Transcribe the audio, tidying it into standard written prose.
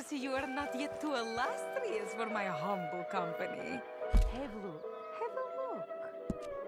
to see you are not yet too illustrious for my humble company. Have a look. Have a look.